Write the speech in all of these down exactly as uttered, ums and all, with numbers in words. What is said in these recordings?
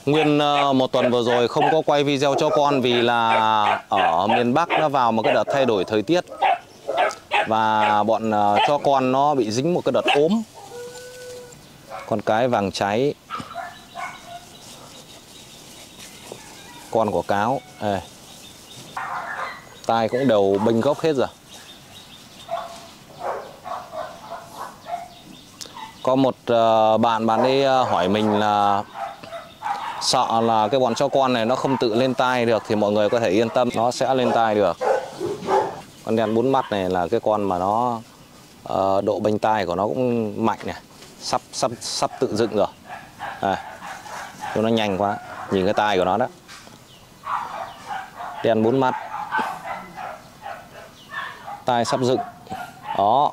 Nguyên một tuần vừa rồi không có quay video cho con vì là ở miền Bắc nó vào một cái đợt thay đổi thời tiết. Và bọn cho con nó bị dính một cái đợt ốm. Con cái vàng cháy. Con của cáo. Ê. Tai cũng đều bênh gốc hết rồi. Có một uh, bạn bạn ấy hỏi mình là sợ là cái bọn chó con này nó không tự lên tai được thì mọi người có thể yên tâm, nó sẽ lên tai được. Con đen bốn mắt này là cái con mà nó uh, độ bênh tai của nó cũng mạnh này, sắp sắp sắp tự dựng rồi. À, nó nhanh quá, nhìn cái tai của nó đó. Đen bốn mắt, tai sắp dựng, đó.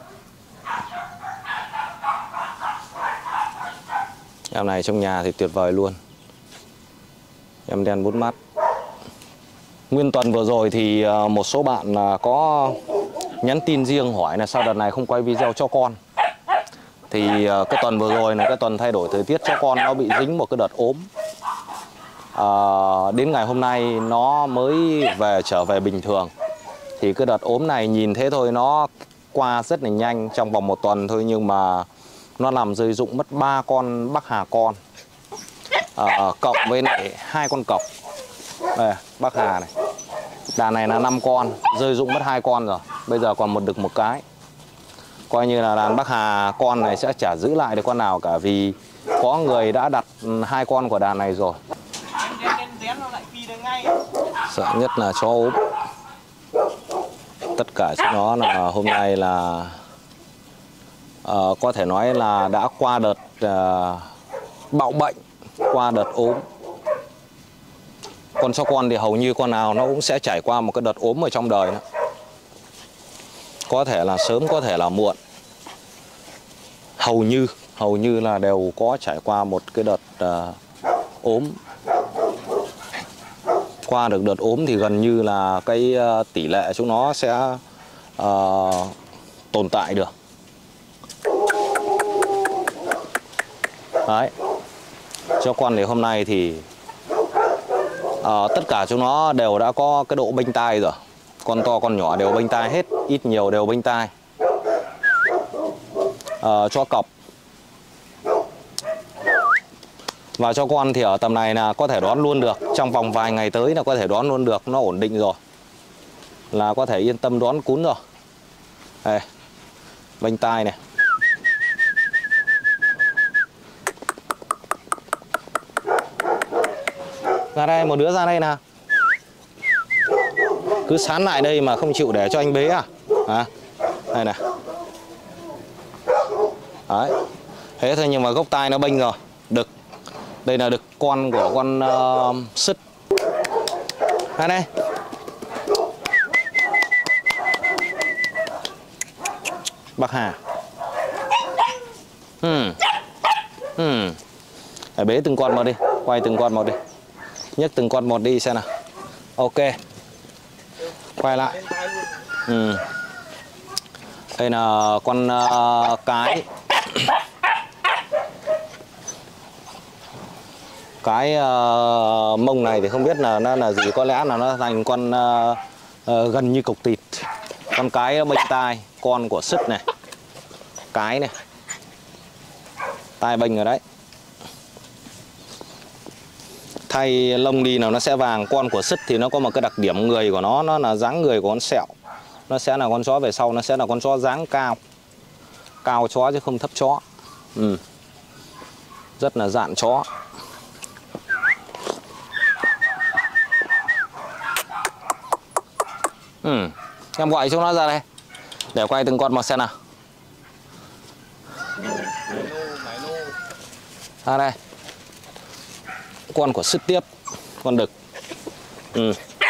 Em này trong nhà thì tuyệt vời luôn. Em đen bốn mắt. Nguyên tuần vừa rồi thì một số bạn có nhắn tin riêng hỏi là sao đợt này không quay video cho con. Thì cái tuần vừa rồi là cái tuần thay đổi thời tiết, cho con nó bị dính một cái đợt ốm. À, đến ngày hôm nay nó mới về trở về bình thường. Thì cái đợt ốm này nhìn thế thôi nó qua rất là nhanh, trong vòng một tuần thôi, nhưng mà nó làm rơi rụng mất ba con Bắc Hà con, à, cộng với lại hai con cọc. Đây, Bắc Hà này. Đàn này là năm con, rơi rụng mất hai con rồi. Bây giờ còn một đực một cái. Coi như là đàn Bắc Hà con này sẽ chả giữ lại được con nào cả, vì có người đã đặt hai con của đàn này rồi. Sợ nhất là chó ốm. Tất cả chúng nó là hôm nay là uh, có thể nói là đã qua đợt uh, bạo bệnh, qua đợt ốm. Con chó con thì hầu như con nào nó cũng sẽ trải qua một cái đợt ốm ở trong đời đó. Có thể là sớm, có thể là muộn. Hầu như, hầu như là đều có trải qua một cái đợt uh, ốm. Qua được đợt ốm thì gần như là cái uh, tỷ lệ chúng nó sẽ uh, tồn tại được. Đấy. Cho con thì hôm nay thì uh, tất cả chúng nó đều đã có cái độ bênh tai rồi. Con to con nhỏ đều bênh tai hết, ít nhiều đều bênh tai. Uh, cho cọc và cho con thì ở tầm này là có thể đoán luôn được, trong vòng vài ngày tới là có thể đoán luôn được, nó ổn định rồi, là có thể yên tâm đoán cún rồi. Đây, bênh tai này. Ra đây, một đứa ra đây nào. Cứ sán lại đây mà không chịu để cho anh bế à? À, đây này. Đấy. Thế thôi nhưng mà gốc tai nó bênh rồi. Đực. Đây là đực con của con uh, sứt. Ra đây. Bắc Hà. Hmm. Hmm. Để bế từng con một đi. Quay từng con một đi. Nhấc từng con một đi xem nào. Ok. Quay lại. Ừ. Đây là con uh, cái. Cái uh, mông này thì không biết là nó là gì, có lẽ là nó thành con uh, uh, gần như cục thịt. Con cái bênh tai, con của sứt này. Cái này. Tai bênh rồi đấy. Thay lông đi nào nó sẽ vàng. Con của sứt thì nó có một cái đặc điểm người của nó, nó là dáng người của con sẹo. Nó sẽ là con chó về sau, nó sẽ là con chó dáng cao. Cao chó chứ không thấp chó. Ừ. Rất là dạn chó. Ừ. Em gọi chúng nó ra đây để quay từng con một xem nào. Ra đây. Con của sứt tiếp. Con đực. Ừ.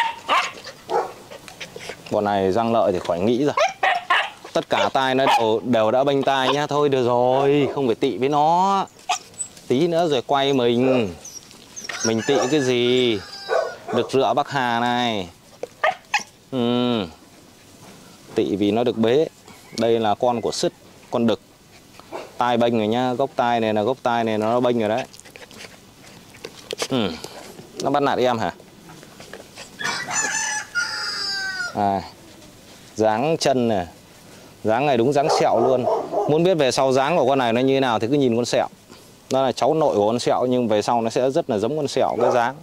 Bọn này răng lợi thì khỏi nghĩ rồi. Tất cả tai nó đều, đều đã bênh tai nhá. Thôi được rồi, không phải tị với nó. Tí nữa rồi quay mình. Mình tị cái gì. Đực rựa Bắc Hà này. Ừ. Tị vì nó được bế. Đây là con của sứt, con đực. Tai bênh rồi nhá. Gốc tai này là gốc tai này nó bênh rồi đấy. Ừ. Nó bắt nạt em hả? À, dáng chân này, dáng này đúng dáng sẹo luôn. Muốn biết về sau dáng của con này nó như thế nào thì cứ nhìn con sẹo. Nó là cháu nội của con sẹo nhưng về sau nó sẽ rất là giống con sẹo cái dáng.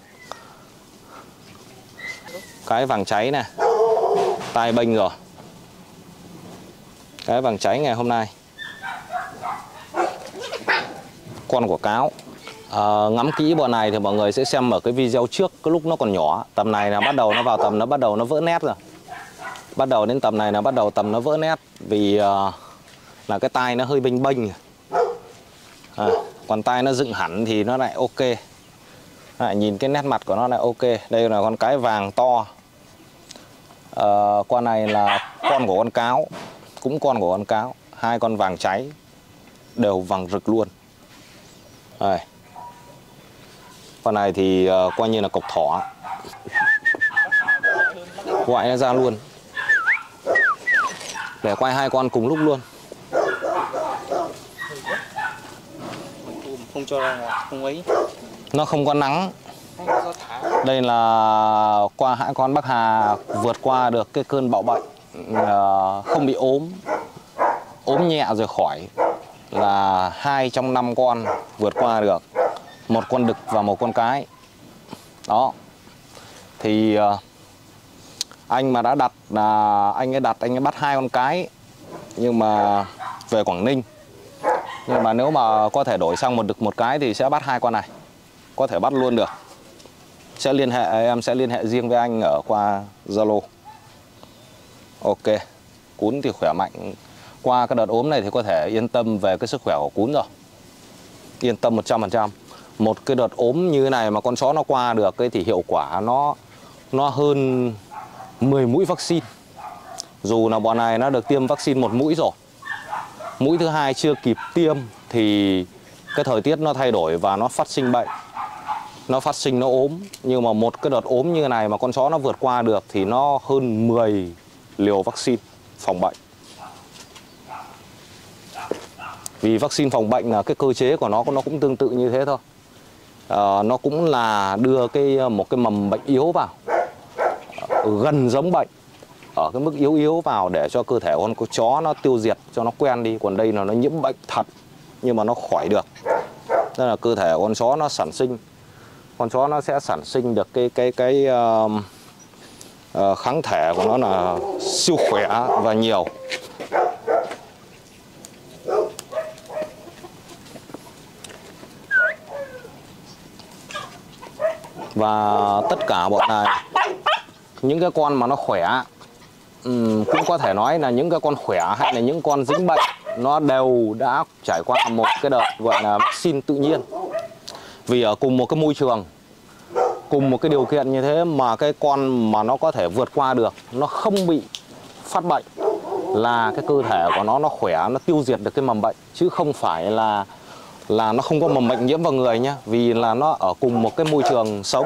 Cái vàng cháy này, tai bênh rồi. Cái vàng cháy ngày hôm nay. Con của cáo. À, ngắm kỹ bọn này thì mọi người sẽ xem ở cái video trước, cái lúc nó còn nhỏ. Tầm này là bắt đầu nó vào tầm nó bắt đầu nó vỡ nét rồi. Bắt đầu đến tầm này là bắt đầu tầm nó vỡ nét. Vì uh, là cái tai nó hơi bênh bênh. À, còn tai nó dựng hẳn thì nó lại ok. À, nhìn cái nét mặt của nó lại ok. Đây là con cái vàng to. À, con này là con của con cáo, cũng con của con cáo. Hai con vàng cháy đều vàng rực luôn. Đây. Con này thì uh, coi như là cộc thỏ. Gọi nó ra luôn để quay hai con cùng lúc luôn. Không cho ra, không ấy. Nó không có nắng. Đây là qua hai con Bắc Hà vượt qua được cái cơn bạo bệnh, uh, không bị ốm, ốm nhẹ rồi khỏi. Là hai trong năm con vượt qua được. Một con đực và một con cái. Đó. Thì uh, anh mà đã đặt là anh ấy đặt anh ấy bắt hai con cái, nhưng mà về Quảng Ninh. Nhưng mà nếu mà có thể đổi sang một đực một cái thì sẽ bắt hai con này, có thể bắt luôn được. Sẽ liên hệ, em sẽ liên hệ riêng với anh ở qua Zalo. Ok. Cún thì khỏe mạnh. Qua cái đợt ốm này thì có thể yên tâm về cái sức khỏe của cún rồi. Yên tâm một trăm phần trăm. Một cái đợt ốm như thế này mà con chó nó qua được ấy, thì hiệu quả nó nó hơn mười mũi vaccine. Dù là bọn này nó được tiêm vaccine một mũi rồi, mũi thứ hai chưa kịp tiêm thì cái thời tiết nó thay đổi và nó phát sinh bệnh, nó phát sinh nó ốm. Nhưng mà một cái đợt ốm như thế này mà con chó nó vượt qua được thì nó hơn mười liều vaccine phòng bệnh. Vì vaccine phòng bệnh là cái cơ chế của nó nó cũng tương tự như thế thôi. À, nó cũng là đưa cái một cái mầm bệnh yếu vào, gần giống bệnh, ở cái mức yếu yếu vào để cho cơ thể con chó nó tiêu diệt cho nó quen đi. Còn đây là nó nhiễm bệnh thật nhưng mà nó khỏi được. Nên là cơ thể con chó nó sản sinh, con chó nó sẽ sản sinh được cái cái cái uh, uh, kháng thể của nó là siêu khỏe và nhiều. Và tất cả bọn này, những cái con mà nó khỏe, um, cũng có thể nói là những cái con khỏe hay là những con dính bệnh, nó đều đã trải qua một cái đợt gọi là vaccine tự nhiên. Vì ở cùng một cái môi trường, cùng một cái điều kiện như thế mà cái con mà nó có thể vượt qua được, nó không bị phát bệnh, là cái cơ thể của nó nó khỏe, nó tiêu diệt được cái mầm bệnh. Chứ không phải là là nó không có mầm bệnh nhiễm vào người nhá. Vì là nó ở cùng một cái môi trường sống.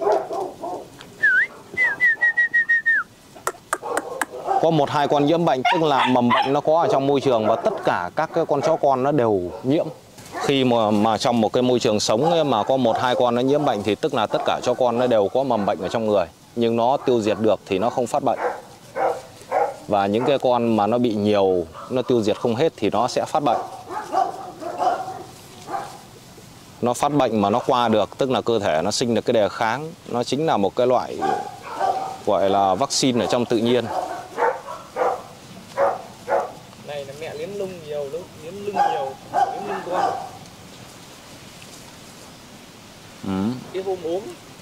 Có một hai con nhiễm bệnh tức là mầm bệnh nó có ở trong môi trường và tất cả các cái con chó con nó đều nhiễm. Khi mà, mà trong một cái môi trường sống ấy, mà có một hai con nó nhiễm bệnh thì tức là tất cả chó con nó đều có mầm bệnh ở trong người. Nhưng nó tiêu diệt được thì nó không phát bệnh. Và những cái con mà nó bị nhiều, nó tiêu diệt không hết thì nó sẽ phát bệnh. Nó phát bệnh mà nó qua được tức là cơ thể nó sinh được cái đề kháng. Nó chính là một cái loại gọi là vaccine ở trong tự nhiên. Này là mẹ liếm lưng nhiều, liếm lưng nhiều, liếm lưng con. Ừ. Cái hôm ốm.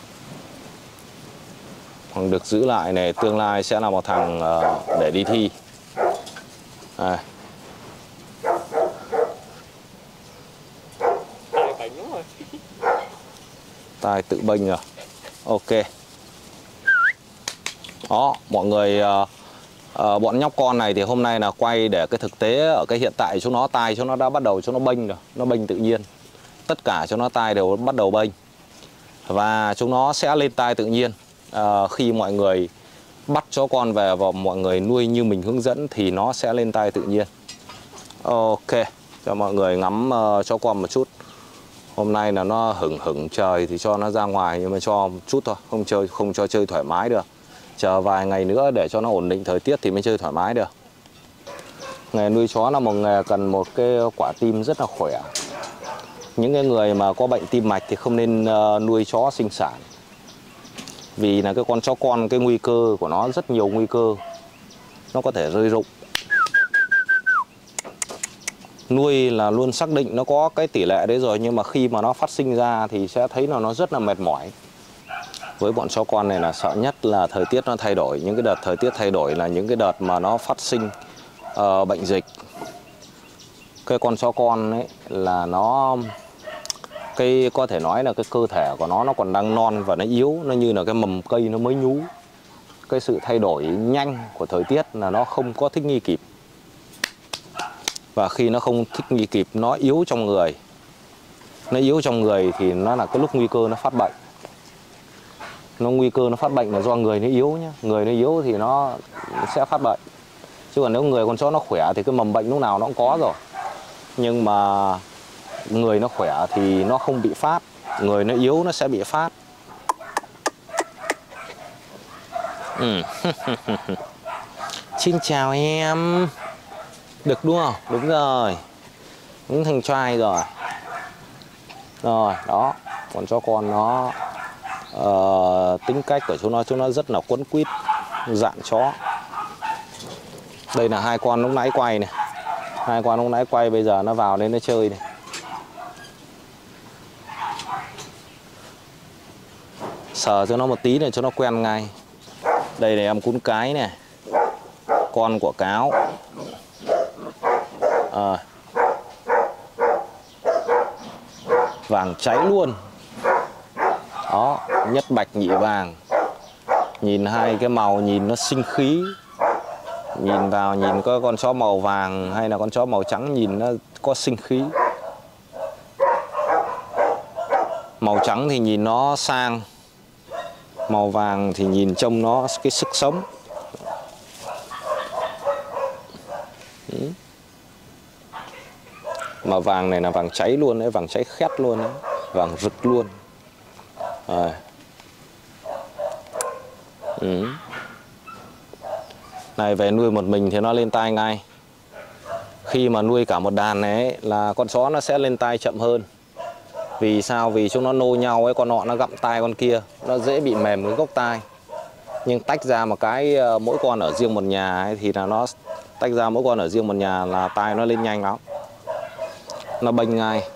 Thằng được giữ lại này tương lai sẽ là một thằng uh, để đi thi. À. Tai bánh rồi. Tai tự bênh rồi. Ok. Đó, mọi người uh, uh, bọn nhóc con này thì hôm nay là quay để cái thực tế ở cái hiện tại chúng nó tai chúng nó đã bắt đầu chúng nó bênh rồi, nó bênh tự nhiên. Tất cả chúng nó tai đều bắt đầu bênh. Và chúng nó sẽ lên tai tự nhiên. Uh, khi mọi người bắt chó con về và mọi người nuôi như mình hướng dẫn thì nó sẽ lên tai tự nhiên. Ok, cho mọi người ngắm uh, chó con một chút. Hôm nay là nó hửng hửng trời thì cho nó ra ngoài, nhưng mà cho một chút thôi, không chơi không cho chơi thoải mái được. Chờ vài ngày nữa để cho nó ổn định thời tiết thì mới chơi thoải mái được. Nghề nuôi chó là một nghề cần một cái quả tim rất là khỏe. Những cái người mà có bệnh tim mạch thì không nên nuôi chó sinh sản. Vì là cái con chó con, cái nguy cơ của nó rất nhiều nguy cơ. Nó có thể rơi rụng. Nuôi là luôn xác định nó có cái tỷ lệ đấy rồi, nhưng mà khi mà nó phát sinh ra thì sẽ thấy là nó rất là mệt mỏi. Với bọn chó con này là sợ nhất là thời tiết nó thay đổi. Những cái đợt thời tiết thay đổi là những cái đợt mà nó phát sinh uh, bệnh dịch. Cái con chó con ấy là nó cái có thể nói là cái cơ thể của nó nó còn đang non và nó yếu, nó như là cái mầm cây nó mới nhú. Cái sự thay đổi nhanh của thời tiết là nó không có thích nghi kịp. Và khi nó không thích nghi kịp, nó yếu trong người. Nó yếu trong người thì nó là cái lúc nguy cơ nó phát bệnh. Nó nguy cơ nó phát bệnh là do người nó yếu nhá. Người nó yếu thì nó sẽ phát bệnh. Chứ còn nếu người con chó nó khỏe thì cái mầm bệnh lúc nào nó cũng có rồi. Nhưng mà người nó khỏe thì nó không bị phát. Người nó yếu nó sẽ bị phát. Ừ. Xin chào em. Được đúng không? Đúng rồi. Đúng thành trai rồi. Rồi, đó. Con chó con nó uh, tính cách của chúng nó, chúng nó rất là quấn quýt, dạng chó. Đây là hai con lúc nãy quay này. Hai con lúc nãy quay bây giờ nó vào đây nó chơi này. Sờ cho nó một tí này cho nó quen ngay. Đây là em cún cái này. Con của cáo. À. Vàng cháy luôn. Đó, nhất bạch nhị vàng. Nhìn hai cái màu nhìn nó sinh khí. Nhìn vào nhìn có con chó màu vàng hay là con chó màu trắng nhìn nó có sinh khí. Màu trắng thì nhìn nó sang. Màu vàng thì nhìn trông nó cái sức sống. Ừ. Mà vàng này là vàng cháy luôn đấy, vàng cháy khét luôn đấy. Vàng rực luôn. À. Ừ. Này về nuôi một mình thì nó lên tai ngay. Khi mà nuôi cả một đàn này là con chó nó sẽ lên tai chậm hơn. Vì sao? Vì chúng nó nô nhau ấy, con nọ nó gặm tai con kia, nó dễ bị mềm cái gốc tai. Nhưng tách ra một cái mỗi con ở riêng một nhà ấy, thì là nó tách ra mỗi con ở riêng một nhà là tai nó lên nhanh lắm. Nó bênh ngay.